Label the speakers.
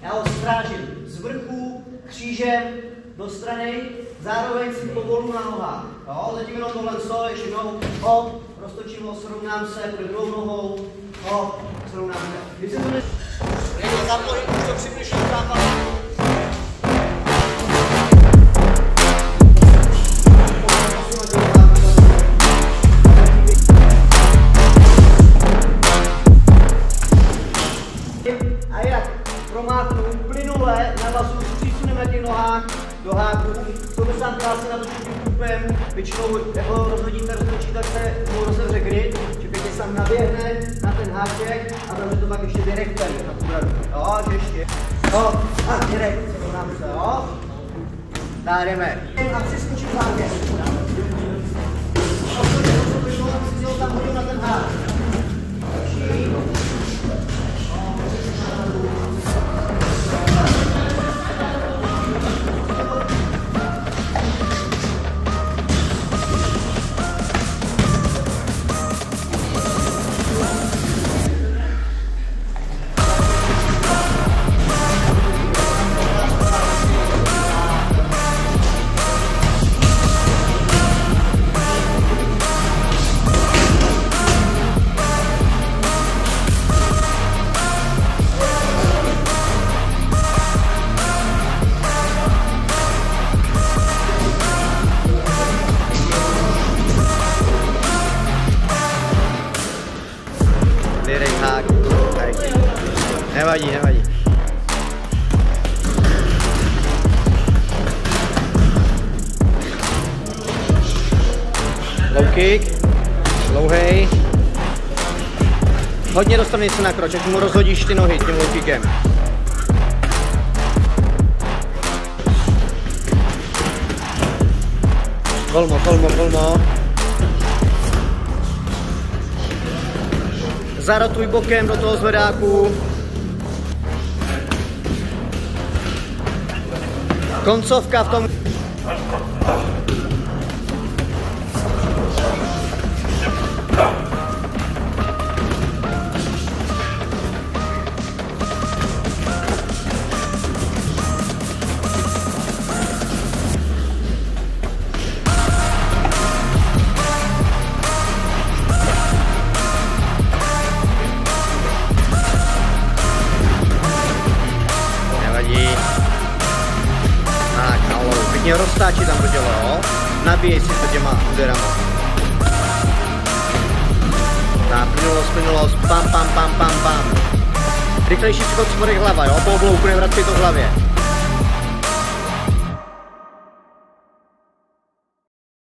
Speaker 1: Já ho strážím z vrchu, křížem, do strany, zároveň si povolu na nohách. Jo, zatím jenom tohle stoj, ještě jednou, hop, roztočím ho, srovnám se, půjde druhou nohou, hop, srovnám se. Když se to nejde zapojit, už to přibližím k západu. A jak promáknu plynule na vazu, přísunem na těch nohách do háku, to by sám krásně natočit tím kupem, většinou jako rozhodíte, roztočíte se, mu rozevře grip, že pěkně sám naběhne na ten háček a tam to pak ještě direktem na tu bradu. Jo, ještě. Jo, a direkt, srovnám se, jo. Dá, jdeme. A přiskočím hákem. Si ho tam hodím na ten hák.
Speaker 2: Nevadí, nevadí. Low kick, dlouhej. Hodně do strany se nakroč, ať mu rozhodíš ty nohy tím low kickem. Volmo, volmo, volmo. Zarotuj bokem do toho zvedáku. Koncovka v tom. Pěkně roztáčí tam to tělo, jo? Nabíjej si to těma úderama. Tak, plynulost, pam, pam, pam, pam, pam. Rychlejší přechod spodek hlava, jo? Po oblouku nevracej to v hlavě.